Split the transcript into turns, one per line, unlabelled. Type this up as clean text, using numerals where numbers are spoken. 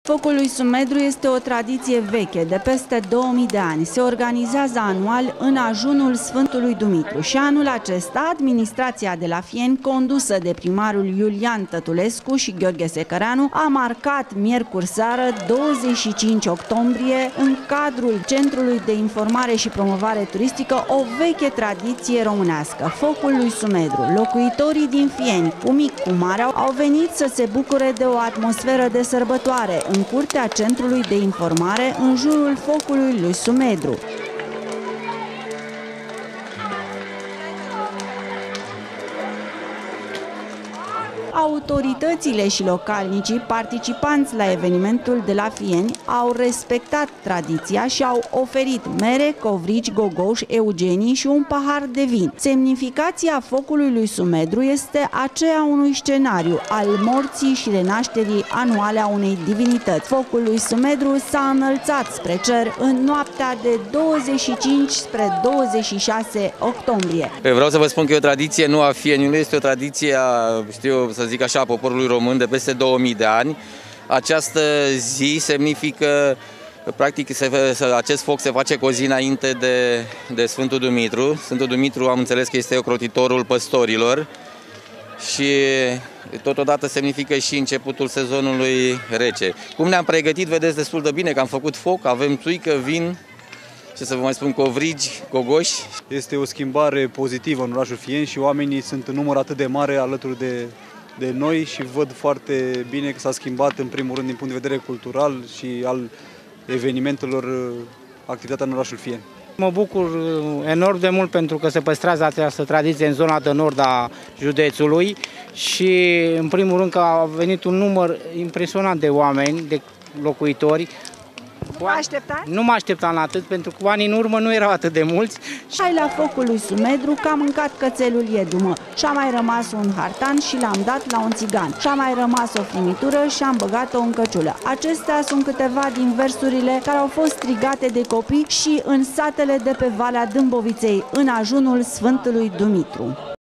Focul lui Sumedru este o tradiție veche, de peste 2000 de ani. Se organizează anual în ajunul Sfântului Dumitru și anul acesta administrația de la Fieni, condusă de primarul Iulian Tătulescu și Gheorghe Secăreanu, a marcat miercuri seară, 25 octombrie, în cadrul Centrului de Informare și Promovare Turistică, o veche tradiție românească, Focul lui Sumedru. Locuitorii din Fieni, cu mic cu mare, au venit să se bucure de o atmosferă de sărbătoare în curtea Centrului de Informare, în jurul Focului lui Sumedru. Autoritățile și localnicii participanți la evenimentul de la Fieni au respectat tradiția și au oferit mere, covrici, gogoși, eugenii și un pahar de vin. Semnificația Focului lui Sumedru este aceea unui scenariu al morții și renașterii anuale a unei divinități. Focul lui Sumedru s-a înălțat spre cer în noaptea de 25 spre 26 octombrie.
Vreau să vă spun că e o tradiție nu a Fieniului, este o tradiție să zic așa, a poporului român de peste 2000 de ani. Această zi semnifică, practic, acest foc se face cu o zi înainte de Sfântul Dumitru. Sfântul Dumitru am înțeles că este ocrotitorul păstorilor și totodată semnifică și începutul sezonului rece. Cum ne-am pregătit, vedeți destul de bine că am făcut foc, avem țuică, vin, ce să vă mai spun, covrigi, gogoși.
Este o schimbare pozitivă în orașul Fieni și oamenii sunt în număr atât de mare alături de noi și văd foarte bine că s-a schimbat, în primul rând, din punct de vedere cultural și al evenimentelor, activitatea în orașul Fieni.
Mă bucur enorm de mult pentru că se păstrează această tradiție în zona de nord a județului și, în primul rând, că a venit un număr impresionant de oameni, de locuitori. Nu mă așteptam la atât, pentru că anii în urmă nu erau atât de mulți.
Și la Focul lui Sumedru că a mâncat cățelul iedumă și-a mai rămas un hartan și l-am dat la un țigan. Și-a mai rămas o frimitură și am băgat-o în căciulă. Acestea sunt câteva din versurile care au fost strigate de copii și în satele de pe Valea Dâmboviței, în ajunul Sfântului Dumitru.